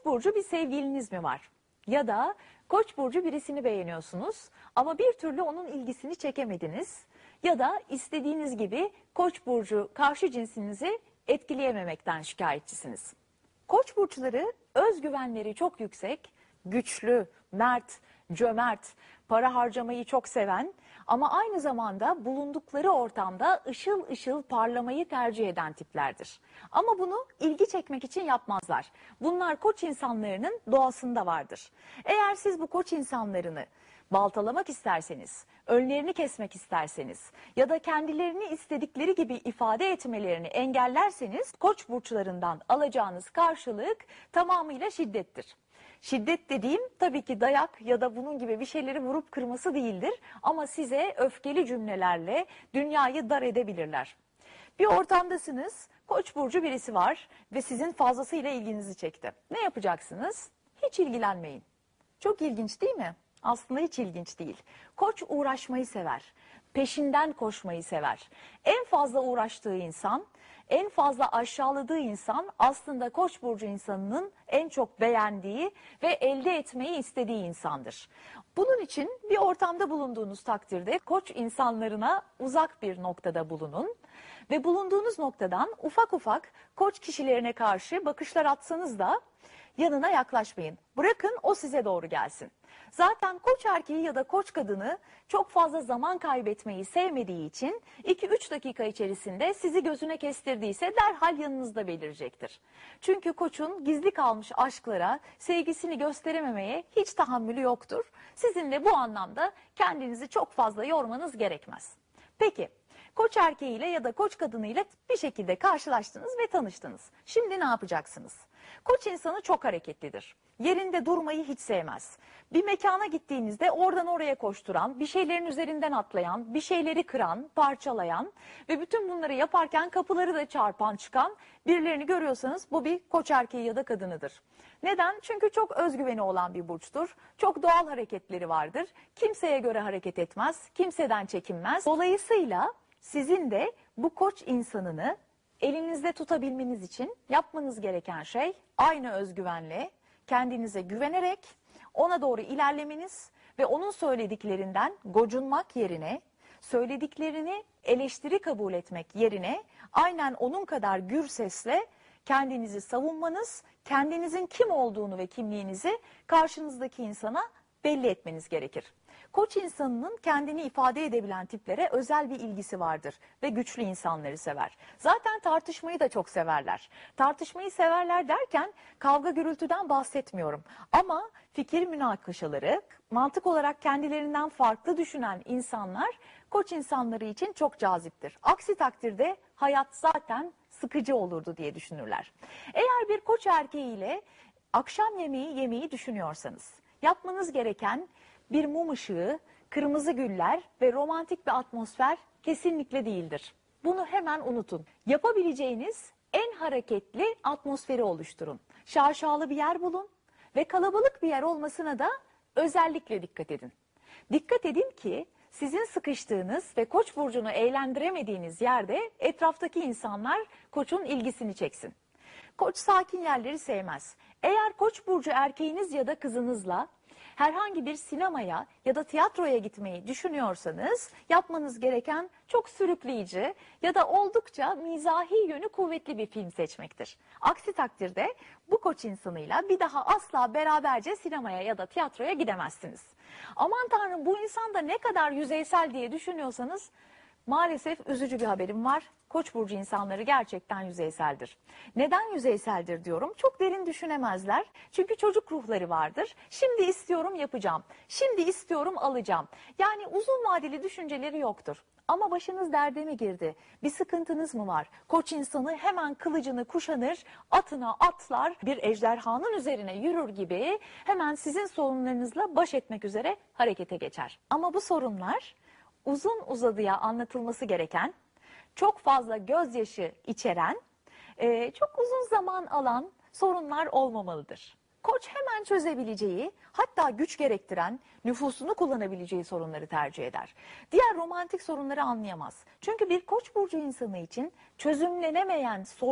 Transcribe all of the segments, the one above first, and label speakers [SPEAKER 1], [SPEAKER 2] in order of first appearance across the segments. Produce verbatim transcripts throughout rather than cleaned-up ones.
[SPEAKER 1] Koç burcu bir sevgiliniz mi var? Ya da Koç burcu birisini beğeniyorsunuz ama bir türlü onun ilgisini çekemediniz. Ya da istediğiniz gibi Koç burcu karşı cinsinizi etkileyememekten şikayetçisiniz. Koç burçları özgüvenleri çok yüksek, güçlü, mert, cömert, para harcamayı çok seven ama aynı zamanda bulundukları ortamda ışıl ışıl parlamayı tercih eden tiplerdir. Ama bunu ilgi çekmek için yapmazlar. Bunlar Koç insanlarının doğasında vardır. Eğer siz bu Koç insanlarını baltalamak isterseniz, önlerini kesmek isterseniz ya da kendilerini istedikleri gibi ifade etmelerini engellerseniz Koç burçlarından alacağınız karşılık tamamıyla şiddettir. Şiddet dediğim tabii ki dayak ya da bunun gibi bir şeyleri vurup kırması değildir ama size öfkeli cümlelerle dünyayı dar edebilirler. Bir ortamdasınız, Koç burcu birisi var ve sizin fazlasıyla ilginizi çekti. Ne yapacaksınız? Hiç ilgilenmeyin. Çok ilginç değil mi? Aslında hiç ilginç değil. Koç uğraşmayı sever, peşinden koşmayı sever. En fazla uğraştığı insan, en fazla aşağıladığı insan aslında Koç burcu insanının en çok beğendiği ve elde etmeyi istediği insandır. Bunun için bir ortamda bulunduğunuz takdirde Koç insanlarına uzak bir noktada bulunun ve bulunduğunuz noktadan ufak ufak Koç kişilerine karşı bakışlar atsanız da yanına yaklaşmayın. Bırakın o size doğru gelsin. Zaten Koç erkeği ya da Koç kadını çok fazla zaman kaybetmeyi sevmediği için iki üç dakika içerisinde sizi gözüne kestirdiyse derhal yanınızda belirecektir. Çünkü Koç'un gizli kalmış aşklara, sevgisini gösterememeye hiç tahammülü yoktur. Sizin de bu anlamda kendinizi çok fazla yormanız gerekmez. Peki, Koç erkeğiyle ya da Koç kadınıyla bir şekilde karşılaştınız ve tanıştınız. Şimdi ne yapacaksınız? Koç insanı çok hareketlidir. Yerinde durmayı hiç sevmez. Bir mekana gittiğinizde oradan oraya koşturan, bir şeylerin üzerinden atlayan, bir şeyleri kıran, parçalayan ve bütün bunları yaparken kapıları da çarpan çıkan birilerini görüyorsanız bu bir Koç erkeği ya da kadınıdır. Neden? Çünkü çok özgüveni olan bir burçtur. Çok doğal hareketleri vardır. Kimseye göre hareket etmez, kimseden çekinmez. Dolayısıyla sizin de bu Koç insanını elinizde tutabilmeniz için yapmanız gereken şey aynı özgüvenle, kendinize güvenerek ona doğru ilerlemeniz ve onun söylediklerinden gocunmak yerine, söylediklerini eleştiri kabul etmek yerine aynen onun kadar gür sesle kendinizi savunmanız, kendinizin kim olduğunu ve kimliğinizi karşınızdaki insana belli etmeniz gerekir. Koç insanının kendini ifade edebilen tiplere özel bir ilgisi vardır ve güçlü insanları sever. Zaten tartışmayı da çok severler. Tartışmayı severler derken kavga gürültüden bahsetmiyorum. Ama fikir münakaşaları, mantık olarak kendilerinden farklı düşünen insanlar Koç insanları için çok caziptir. Aksi takdirde hayat zaten sıkıcı olurdu diye düşünürler. Eğer bir Koç erkeğiyle akşam yemeği yemeyi düşünüyorsanız yapmanız gereken bir mum ışığı, kırmızı güller ve romantik bir atmosfer kesinlikle değildir. Bunu hemen unutun. Yapabileceğiniz en hareketli atmosferi oluşturun. Şaşalı bir yer bulun ve kalabalık bir yer olmasına da özellikle dikkat edin. Dikkat edin ki sizin sıkıştığınız ve Koç burcunu eğlendiremediğiniz yerde etraftaki insanlar Koç'un ilgisini çeksin. Koç sakin yerleri sevmez. Eğer Koç burcu erkeğiniz ya da kızınızla herhangi bir sinemaya ya da tiyatroya gitmeyi düşünüyorsanız yapmanız gereken çok sürükleyici ya da oldukça mizahi yönü kuvvetli bir film seçmektir. Aksi takdirde bu Koç insanıyla bir daha asla beraberce sinemaya ya da tiyatroya gidemezsiniz. Aman Tanrım, bu insan da ne kadar yüzeysel diye düşünüyorsanız maalesef üzücü bir haberim var. Koç burcu insanları gerçekten yüzeyseldir. Neden yüzeyseldir diyorum? Çok derin düşünemezler. Çünkü çocuk ruhları vardır. Şimdi istiyorum yapacağım. Şimdi istiyorum alacağım. Yani uzun vadeli düşünceleri yoktur. Ama başınız derde mi girdi? Bir sıkıntınız mı var? Koç insanı hemen kılıcını kuşanır, atına atlar, bir ejderhanın üzerine yürür gibi hemen sizin sorunlarınızla baş etmek üzere harekete geçer. Ama bu sorunlar uzun uzadıya anlatılması gereken, çok fazla gözyaşı içeren, e, çok uzun zaman alan sorunlar olmamalıdır. Koç hemen çözebileceği, hatta güç gerektiren, nüfusunu kullanabileceği sorunları tercih eder. Diğer romantik sorunları anlayamaz. Çünkü bir Koç burcu insanı için çözümlenemeyen sorun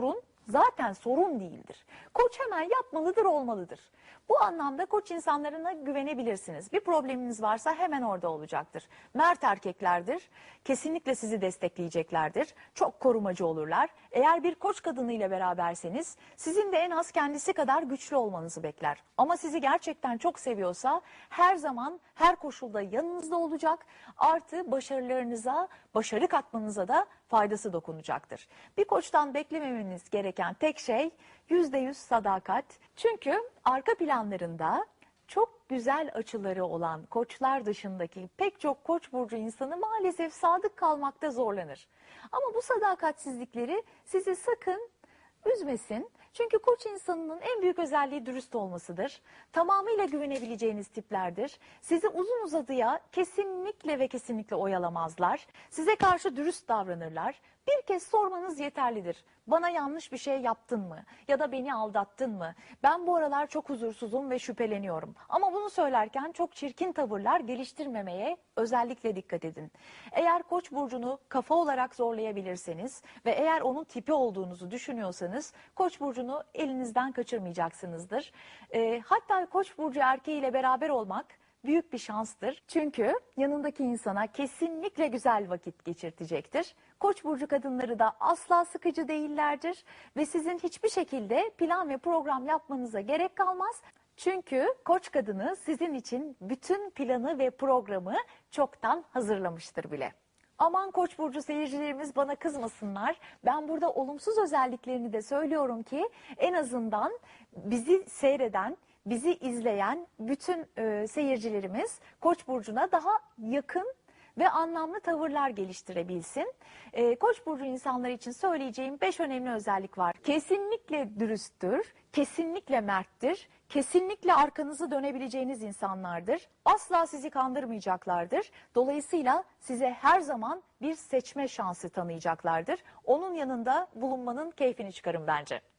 [SPEAKER 1] zaten sorun değildir. Koç hemen yapmalıdır, olmalıdır. Bu anlamda koç insanlarına güvenebilirsiniz. Bir probleminiz varsa hemen orada olacaktır. Mert erkeklerdir. Kesinlikle sizi destekleyeceklerdir. Çok korumacı olurlar. Eğer bir koç kadınıyla beraberseniz sizin de en az kendisi kadar güçlü olmanızı bekler. Ama sizi gerçekten çok seviyorsa her zaman her koşulda yanınızda olacak. Artı başarılarınıza, başarı katmanıza da faydası dokunacaktır. Bir koçtan beklememeniz gereken tek şey yüzde yüz sadakat. Çünkü arka planlarında çok güzel açıları olan koçlar dışındaki pek çok koç burcu insanı maalesef sadık kalmakta zorlanır. Ama bu sadakatsizlikleri sizi sakın üzmesin. Çünkü koç insanının en büyük özelliği dürüst olmasıdır. Tamamıyla güvenebileceğiniz tiplerdir. Sizi uzun uzadıya kesinlikle ve kesinlikle oyalamazlar. Size karşı dürüst davranırlar. Bir kez sormanız yeterlidir. Bana yanlış bir şey yaptın mı? Ya da beni aldattın mı? Ben bu aralar çok huzursuzum ve şüpheleniyorum. Ama bunu söylerken çok çirkin tavırlar geliştirmemeye özellikle dikkat edin. Eğer koç burcunu kafa olarak zorlayabilirseniz ve eğer onun tipi olduğunuzu düşünüyorsanız koç burcunu elinizden kaçırmayacaksınızdır. E, hatta koç burcu erkeğiyle beraber olmak büyük bir şanstır. Çünkü yanındaki insana kesinlikle güzel vakit geçirtecektir. Koç burcu kadınları da asla sıkıcı değillerdir ve sizin hiçbir şekilde plan ve program yapmanıza gerek kalmaz. Çünkü koç kadını sizin için bütün planı ve programı çoktan hazırlamıştır bile. Aman Koç burcu seyircilerimiz bana kızmasınlar. Ben burada olumsuz özelliklerini de söylüyorum ki en azından bizi seyreden, bizi izleyen bütün e, seyircilerimiz Koç burcuna daha yakın ve anlamlı tavırlar geliştirebilsin. E, Koç burcu insanları için söyleyeceğim beş önemli özellik var. Kesinlikle dürüsttür, kesinlikle merttir, kesinlikle arkanızı dönebileceğiniz insanlardır. Asla sizi kandırmayacaklardır. Dolayısıyla size her zaman bir seçme şansı tanıyacaklardır. Onun yanında bulunmanın keyfini çıkarın bence.